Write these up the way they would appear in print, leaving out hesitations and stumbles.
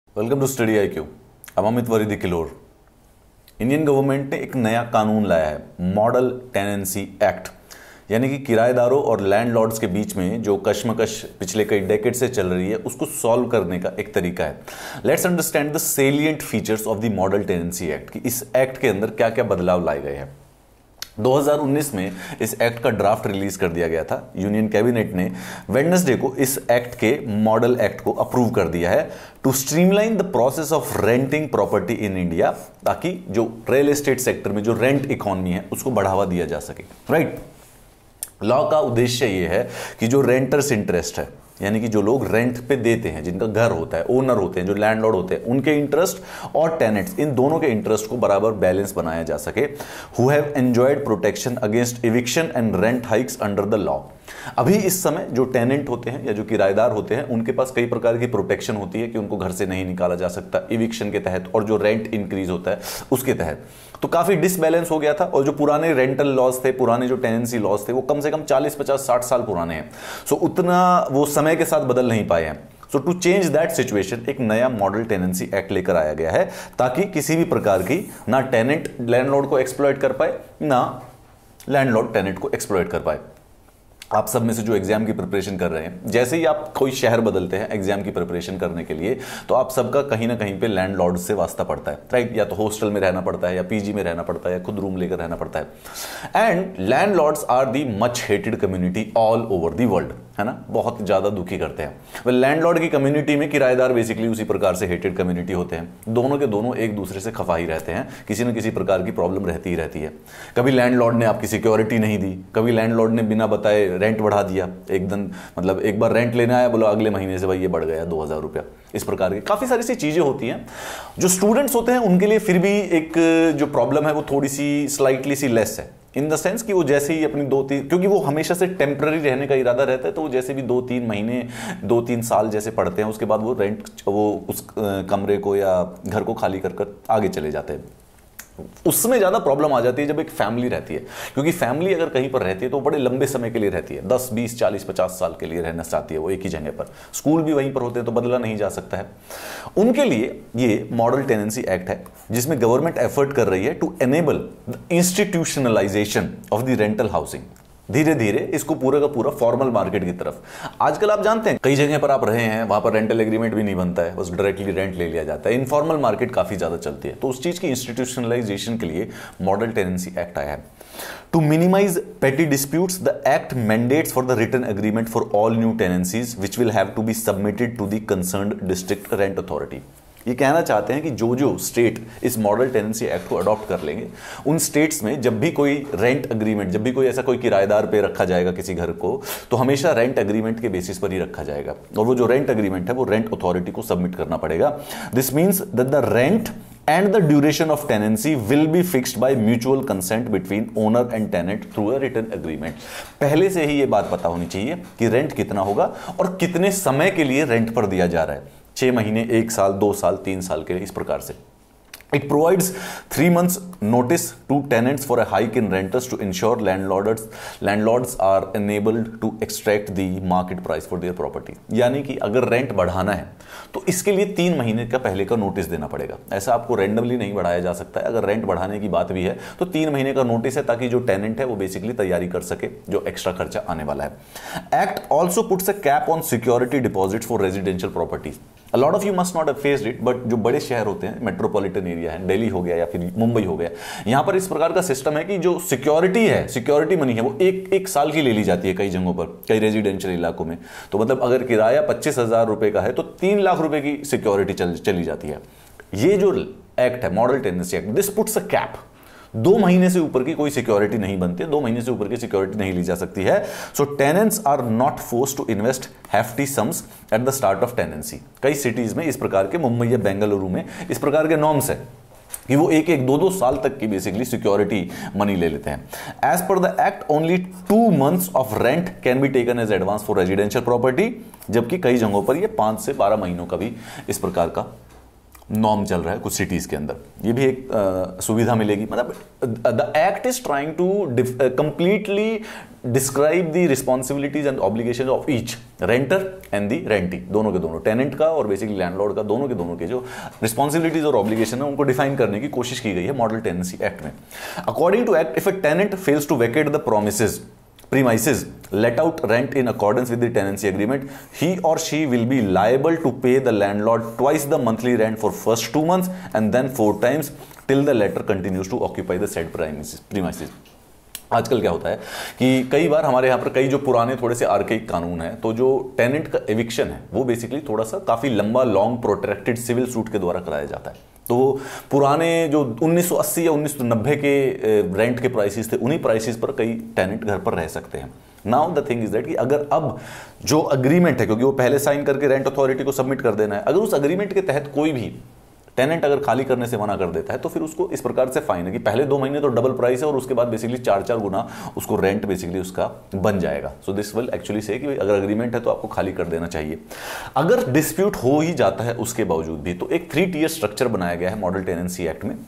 Welcome to study IQ। अब अमित वरीदी किलोर। इंडियन गवर्नमेंट ने एक नया कानून लाया है, मॉडल टेनेंसी एक्ट, यानी कि किराएदारों और लैंडलॉर्ड्स के बीच में जो कश्मकश पिछले कई डेकेड से चल रही है उसको सॉल्व करने का एक तरीका है। Let's understand the salient features of the model tenancy act कि इस एक्ट के अंदर क्या क्या बदलाव लाए गए हैं। 2019 में इस एक्ट का ड्राफ्ट रिलीज कर दिया गया था। यूनियन कैबिनेट ने वेडनेसडे को इस एक्ट के मॉडल एक्ट को अप्रूव कर दिया है to streamline the process of renting property in India, ताकि जो रियल एस्टेट सेक्टर में जो रेंट इकोनॉमी है उसको बढ़ावा दिया जा सके। राइट। लॉ का उद्देश्य यह है कि जो रेंटर्स इंटरेस्ट है, यानी कि जो लोग रेंट पे देते हैं, जिनका घर होता है, ओनर होते हैं, जो लैंडलॉर्ड होते हैं, उनके इंटरेस्ट और टेनेंट्स, इन दोनों के इंटरेस्ट को बराबर बैलेंस बनाया जा सके। Who have enjoyed protection against eviction and rent hikes under the law. अभी इस समय जो टेनेंट होते हैं या जो किराएदार होते हैं उनके पास कई प्रकार की प्रोटेक्शन होती है कि उनको घर से नहीं निकाला जा सकता इविक्शन के तहत, और जो रेंट इंक्रीज होता है उसके तहत। तो काफी डिसबैलेंस हो गया था, और जो पुराने रेंटल लॉज थे, पुराने जो टेनेंसी लॉज थे, वो कम से कम 40, 50, 60 साल पुराने हैं। सो उतना वो समय के साथ बदल नहीं पाए हैं। So to change that situation एक नया मॉडल टेनेंसी एक्ट लेकर आया गया है, ताकि किसी भी प्रकार की ना टेनेंट लैंडलॉर्ड को एक्सप्लॉइट कर पाए, ना लैंडलॉर्ड टेनेंट को एक्सप्लॉइट कर पाए। आप सब में से जो एग्जाम की प्रिपरेशन कर रहे हैं, जैसे ही आप कोई शहर बदलते हैं एग्जाम की प्रिपरेशन करने के लिए, तो आप सबका कहीं ना कहीं पे लैंडलॉर्ड से वास्ता पड़ता है। राइट। या तो हॉस्टल में रहना पड़ता है, या पीजी में रहना पड़ता है, या खुद रूम लेकर रहना पड़ता है। And landlords are the much hated community all over the world, है ना, बहुत ज्यादा दुखी करते हैं। लैंडलॉर्ड की कम्युनिटी में किराएदार बेसिकली उसी प्रकार से हेटेड कम्युनिटी होते हैं। दोनों के दोनों एक दूसरे से खफा ही रहते हैं, किसी न किसी प्रकार की प्रॉब्लम रहती ही रहती है। कभी लैंडलॉर्ड ने आपकी सिक्योरिटी नहीं दी, कभी लैंडलॉर्ड ने बिना बताए रेंट बढ़ा दिया एकदम, मतलब एक बार रेंट लेने आया, बोला अगले महीने से भाई ये बढ़ गया 2000 रुपया। इस प्रकार की काफी सारी सी चीजें होती हैं। जो स्टूडेंट्स होते हैं उनके लिए फिर भी एक जो प्रॉब्लम है वो थोड़ी सी स्लाइटली सी लेस है, इन द सेंस कि वो जैसे ही अपनी 2-3, क्योंकि वो हमेशा से टेम्पररी रहने का इरादा रहता है, तो वो जैसे भी 2-3 महीने 2-3 साल जैसे पढ़ते हैं, उसके बाद वो रेंट, वो उस कमरे को या घर को खाली कर आगे चले जाते हैं। उसमें ज्यादा प्रॉब्लम आ जाती है जब एक फैमिली रहती है, क्योंकि फैमिली अगर कहीं पर रहती है तो बड़े लंबे समय के लिए रहती है, 10, 20, 40, 50 साल के लिए रहना चाहती है वो एक ही जगह पर। स्कूल भी वहीं पर होते हैं तो बदला नहीं जा सकता है। उनके लिए ये मॉडल टेनेंसी एक्ट है, जिसमें गवर्नमेंट एफर्ट कर रही है to enable the institutionalisation of the rental housing. धीरे धीरे इसको पूरा का पूरा फॉर्मल मार्केट की तरफ। आजकल आप जानते हैं कई जगह पर आप रहे हैं, वहां पर रेंटल एग्रीमेंट भी नहीं बनता है, बस डायरेक्टली रेंट ले लिया जाता है। इनफॉर्मल मार्केट काफी ज्यादा चलती है, तो उस चीज की इंस्टीट्यूशनलाइजेशन के लिए मॉडल टेनेंसी एक्ट आया है। To minimise petty disputes, the act mandates for the written agreement for all new tenancies which will have to be submitted to the concerned district rent authority. ये कहना चाहते हैं कि जो जो स्टेट इस मॉडल टेनेंसी एक्ट को adopt कर लेंगे, उन स्टेट्स में जब भी कोई रेंट अग्रीमेंट, जब भी कोई ऐसा कोई किराएदार पे रखा जाएगा किसी घर को, तो हमेशा रेंट अग्रीमेंट के बेसिस पर ही रखा जाएगा, और वो जो रेंट अग्रीमेंट है वो रेंट अथॉरिटी को सबमिट करना पड़ेगा। This means that the rent and the duration of tenancy will be fixed by mutual consent between owner and tenant through a written agreement। पहले से ही ये बात पता होनी चाहिए कि रेंट कितना होगा और कितने समय के लिए रेंट पर दिया जा रहा है, 6 महीने, 1 साल, 2 साल, 3 साल के लिए, इस प्रकार से। It provides 3 months notice to tenants for a hike in rentals to ensure landlords are enabled to extract the market price for their property। यानी कि अगर रेंट बढ़ाना है तो इसके लिए 3 महीने का पहले का नोटिस देना पड़ेगा। ऐसा आपको रैंडमली नहीं बढ़ाया जा सकता है। अगर रेंट बढ़ाने की बात भी है तो 3 महीने का नोटिस है, ताकि जो टेनेंट है वो बेसिकली तैयारी कर सके जो एक्स्ट्रा खर्चा आने वाला है। Act also puts a cap on security deposit for residential properties. A lot of you must not have faced it, but जो बड़े शहर होते हैं, मेट्रोपॉलिटन एरिया है, दिल्ली हो गया या फिर मुंबई हो गया, यहां पर इस प्रकार का सिस्टम है कि जो सिक्योरिटी है, सिक्योरिटी मनी है, वो एक साल की ले ली जाती है कई जगहों पर, कई रेजिडेंशियल इलाकों में। तो मतलब अगर किराया 25,000 रुपए का है तो 3 लाख रुपए की सिक्योरिटी चली जाती है। ये जो एक्ट है, model tenancy act, this puts a cap. 2 महीने से ऊपर की कोई सिक्योरिटी नहीं बनती, 2 महीने से ऊपर की सिक्योरिटी नहीं ली जा सकती है। So tenants are not forced to invest hefty sums at the start of tenancy। कई सिटीज में इस प्रकार के, मुंबई या बेंगलुरु में इस प्रकार के नॉर्म्स है कि वो 1-2 साल तक की बेसिकली सिक्योरिटी मनी ले लेते हैं। As per the act only 2 months of rent can be taken as advance for residential property, जबकि कई जगहों पर ये 5 से 12 महीनों का भी इस प्रकार का नॉर्म चल रहा है कुछ सिटीज के अंदर, ये भी एक सुविधा मिलेगी। मतलब the act is trying to completely describe the responsibilities and obligation of each renter and the rentee, दोनों के दोनों, टेनेंट का और बेसिकली लैंडलॉर्ड का, दोनों के दोनों के जो रिस्पॉन्सिबिलिटीज और ऑब्लिगेशन है उनको डिफाइन करने की कोशिश की गई है मॉडल टेनेंसी एक्ट में। According to act, if a tenant fails to vacate the promises premises let out rent in accordance with the tenancy agreement, he or she will be liable to pay the landlord twice the monthly rent for first 2 months and then 4 times till the latter continues to occupy the said premises। आजकल क्या होता है कि कई बार हमारे यहाँ पर कई जो पुराने थोड़े से आर्केइक कानून है, तो जो टेनेंट का एविक्शन है वो बेसिकली थोड़ा सा काफी लंबा लॉन्ग प्रोट्रैक्टेड सिविल सूट के द्वारा कराया जाता है। तो पुराने जो 1980 या 1990 के रेंट के प्राइसेस थे, उन्हीं प्राइसेस पर कई टेनेंट घर पर रह सकते हैं। Now the thing is that कि अगर अब जो अग्रीमेंट है, क्योंकि वो पहले साइन करके रेंट अथॉरिटी को सबमिट कर देना है, अगर उस अग्रीमेंट के तहत कोई भी टेनेंट अगर खाली करने से मना कर देता है तो फिर उसको इस प्रकार से फाइन है कि पहले 2 महीने तो डबल प्राइस है और उसके बाद बेसिकली 4 गुना उसको रेंट बेसिकली उसका बन जाएगा। सो दिस विल एक्चुअली से कि अगर अग्रीमेंट है तो आपको खाली कर देना चाहिए। अगर डिस्प्यूट हो ही जाता है उसके बावजूद भी, तो एक 3 टियर स्ट्रक्चर बनाया गया है मॉडल टेनेंसी एक्ट में।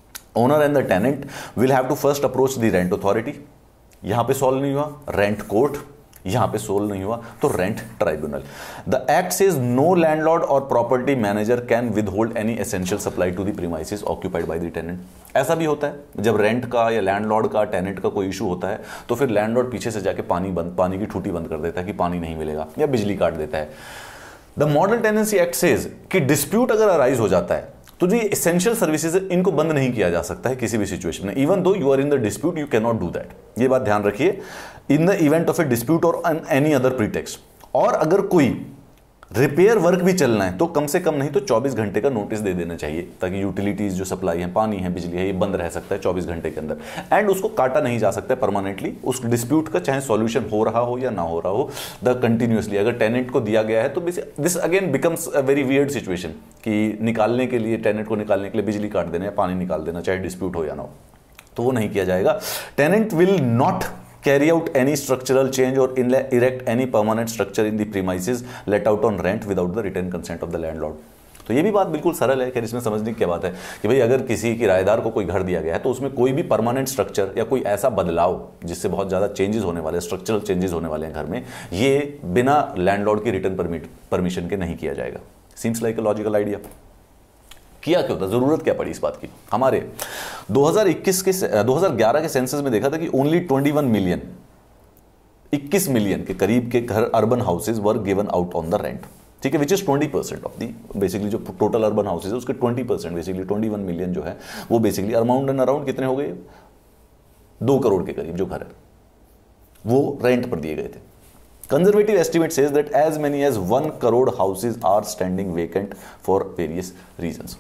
Owner and the tenant will have to first approach the rent authority, यहां पे सॉल्व नहीं हुआ रेंट कोर्ट, यहां पे सोल्व नहीं हुआ तो rent tribunal. The act says no landlord or property manager can withhold any essential supply to the premises occupied by the tenant. ऐसा भी होता है जब रेंट का या लैंडलॉर्ड का टेनेंट का कोई इशू होता है तो फिर लैंडलॉर्ड पीछे से जाके पानी की टूटी बंद कर देता है कि पानी नहीं मिलेगा, या बिजली काट देता है। The model tenancy act says कि डिस्प्यूट अगर अराइज हो जाता है तो जो एसेंशियल सर्विसेज है इनको बंद नहीं किया जा सकता है किसी भी सिचुएशन में, even though you are in the dispute you can not do that. ये बात ध्यान रखिए, in the event of a dispute or any other pretext. और अगर कोई रिपेयर वर्क भी चलना है तो कम से कम नहीं तो 24 घंटे का नोटिस दे देना चाहिए, ताकि यूटिलिटीज जो सप्लाई है, पानी है, बिजली है, ये बंद रह सकता है 24 घंटे के अंदर। एंड उसको काटा नहीं जा सकता है परमानेंटली, उस डिस्प्यूट का चाहे सॉल्यूशन हो रहा हो या ना हो रहा हो, द कंटिन्यूसली अगर टेनेंट को दिया गया है तो this again becomes a very weird situation कि निकालने के लिए, टेनेंट को निकालने के लिए बिजली काट देना या पानी निकाल देना, चाहे डिस्प्यूट हो या ना हो, तो वो नहीं किया जाएगा। Tenant will not carry out any structural change or erect any permanent structure in the premises let out on rent without the written consent of the landlord। तो ये भी बात बिल्कुल सरल है, खैर इसमें समझने की क्या बात है कि भाई अगर किसी किराएदार को कोई घर दिया गया है तो उसमें कोई भी परमानेंट स्ट्रक्चर या कोई ऐसा बदलाव जिससे बहुत ज़्यादा चेंजेस होने वाले, स्ट्रक्चरल चेंजेस होने वाले हैं घर में, ये बिना लैंडलॉर्ड की रिटर्न परमिशन के नहीं किया जाएगा। Seems like a logical idea. किया क्यों था, जरूरत क्या पड़ी इस बात की? हमारे 2011 के सेंसस में देखा था कि ओनली 21 मिलियन के करीब के घर, urban houses were given out on the rent, ठीक है, which is 20% of the basically जो टोटल अर्बन हाउसेज है उसके 20% बेसिकली 21 मिलियन जो है वो बेसिकली अराउंड एंड अराउंड कितने हो गए, 2 करोड़ के करीब जो घर है वो रेंट पर दिए गए थे। Conservative estimate says that as many as 1 crore houses are standing vacant for various reasons।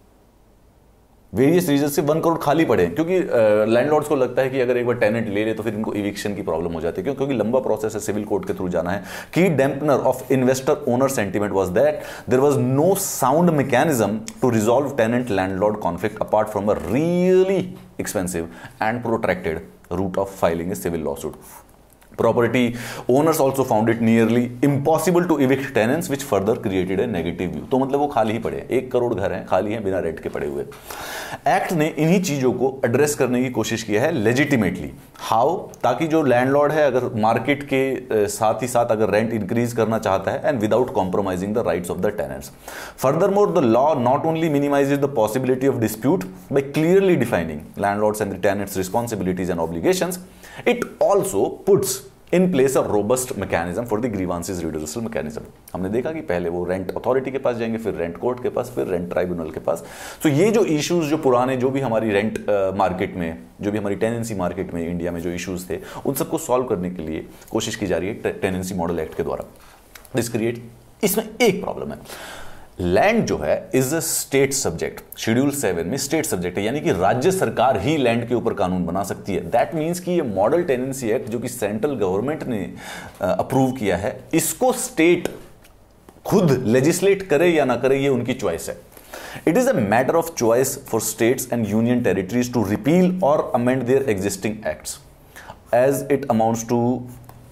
Various reason से 1 करोड़ खाली पड़े हैं, क्योंकि लैंडलॉर्ड्स को लगता है कि अगर एक बार टेनेंट ले ले तो फिर इनको इविक्शन की प्रॉब्लम हो जाती है, क्योंकि लंबा प्रोसेस है, सिविल कोर्ट के थ्रू जाना है। Key dampener of investor owner sentiment was that there was no sound mechanism to resolve tenant landlord conflict apart from a really expensive and protracted route of filing a civil lawsuit. Property owners also found it nearly impossible to evict tenants, which further created a negative view। तो मतलब वो खाली ही पड़े हैं, 1 करोड़ घर हैं खाली हैं बिना रेंट के पड़े हुए। एक्ट ने इन्हीं चीजों को एड्रेस करने की कोशिश की है लेजिटिमेटली। हाउ? ताकि जो लैंडलॉर्ड है अगर मार्केट के साथ ही साथ अगर रेंट इंक्रीज करना चाहता है and without compromising the rights of the tenants. Furthermore the law not only minimises the possibility of dispute by clearly defining landlords and the tenants responsibilities and obligations, it also puts in place a robust mechanism for the grievances redressal mechanism। हमने देखा कि पहले वो rent authority के पास जाएंगे, फिर rent court के पास, फिर रेंट ट्राइब्यूनल के पास। तो ये जो इश्यूज जो पुराने जो भी हमारी रेंट मार्केट में, जो भी हमारी टेनेंसी मार्केट में इंडिया में जो इश्यूज थे, उन सबको सॉल्व करने के लिए कोशिश की जा रही है टेनेंसी मॉडल एक्ट के द्वारा। दिस क्रिएट, इसमें एक प्रॉब्लम है, लैंड जो है is a state subject. Schedule 7 में स्टेट सब्जेक्ट है, यानी कि राज्य सरकार ही लैंड के ऊपर कानून बना सकती है। दैट मींस कि ये मॉडल टेनेंसी एक्ट जो कि सेंट्रल गवर्नमेंट ने अप्रूव किया है, इसको स्टेट खुद लेजिस्लेट करे या ना करे ये उनकी चॉइस है। It is a matter of choice for states and union territories to repeal or amend their existing acts as it amounts to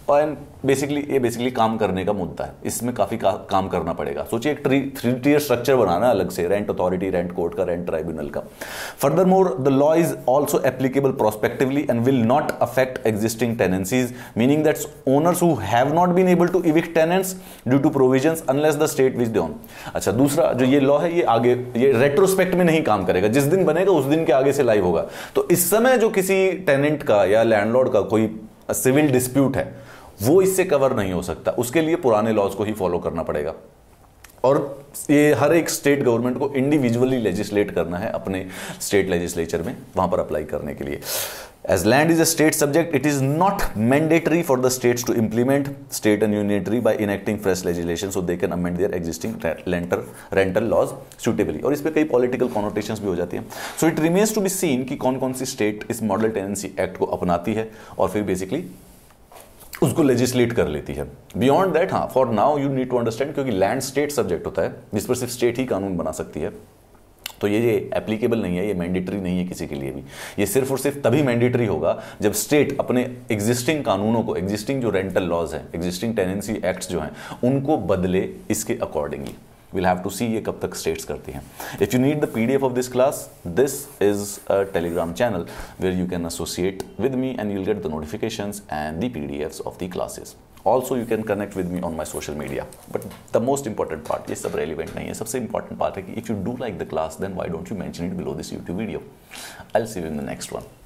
और बेसिकली काम करने का मुद्दा है, इसमें काफ़ी काम करना पड़ेगा। सोचिए एक 3 tier स्ट्रक्चर बनाना अलग से, रेंट अथॉरिटी, रेंट कोर्ट का, रेंट ट्राइब्यूनल का। Furthermore the law is also applicable prospectively and will not affect existing tenancies, meaning that owners who have not been able to evict tenants due to provisions unless the state which they on. अच्छा, दूसरा जो ये law है ये retrospect में नहीं काम करेगा, जिस दिन बनेगा उस दिन के आगे से लाइव होगा। तो इस समय जो किसी टेनेंट का या लैंडलॉर्ड का कोई सिविल डिस्प्यूट है वो इससे कवर नहीं हो सकता, उसके लिए पुराने लॉज को ही फॉलो करना पड़ेगा। और ये हर एक स्टेट गवर्नमेंट को इंडिविजुअली लेजिस्लेट करना है अपने स्टेट लेजिस्लेचर में, वहां पर अप्लाई करने के लिए। As land is a state subject, it is not mandatory for the states to implement state and union territory by enacting fresh legislation, so they can amend their existing rental laws suitably. और इस पे कई political connotations भी हो जाती हैं। So it remains to be seen कि कौन कौन सी स्टेट इस मॉडल टेनेंसी एक्ट को अपनाती है और फिर बेसिकली उसको लेजिस्लेट कर लेती है। बियॉन्ड दैट, हाँ, for now you need to understand, क्योंकि लैंड स्टेट सब्जेक्ट होता है जिस पर सिर्फ स्टेट ही कानून बना सकती है, तो ये एप्लीकेबल नहीं है, ये मैंडेटरी नहीं है किसी के लिए भी। ये सिर्फ और सिर्फ तभी मैंडेटरी होगा जब स्टेट अपने एग्जिस्टिंग कानूनों को, एग्जिस्टिंग जो रेंटल लॉज हैं, एग्जिस्टिंग टेनेंसी एक्ट्स जो हैं, उनको बदले इसके accordingly. Will have to see ये कब तक स्टेट्स करती हैं। If you need the PDF of this class, this is a Telegram channel where you can associate with me and you'll get the notifications and the PDFs of the classes. Also you can connect with me on my social media. But the most important part, ये सब relevant नहीं है, सबसे important part है कि if you do like the class, then why don't you mention it below this YouTube video. I'll see you in the next one.